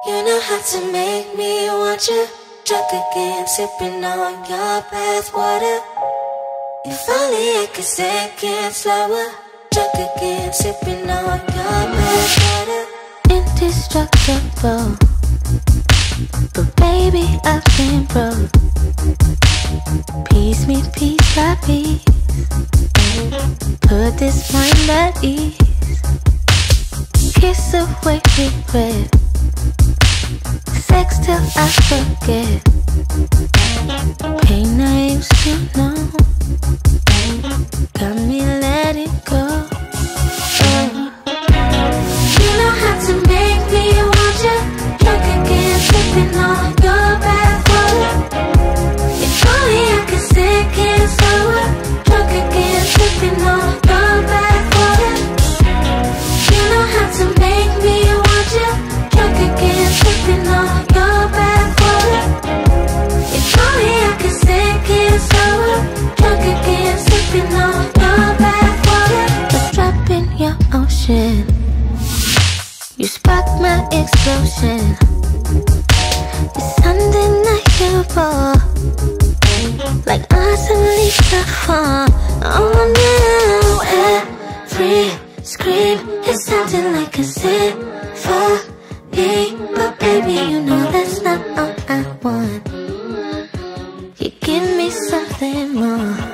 You know how to make me want you. Drunk again, sipping on your bath water. If only I could say it slower. Drunk again, sipping on your bath water. Indestructible, but baby I've been broke. Piece me piece by piece, put this mind at ease. Kiss away regret, sex till I forget. Pain I used to know, got me letting go. You know how to make me want you. Drunk again, sipping on your bath water. If only I could sink in slower. Drunk again, sipping on your bath water. You know how to make me want you. Drunk again, sipping on your bath water. If only I could sink in slower. Drunk again, sipping on your bath water. Let's drop in your ocean. You sparked my explosion. It's undeniable, like awesome leaves that fall. Oh, now every scream is sounding like a symphony. But baby, you know that's not all I want. You give me something more.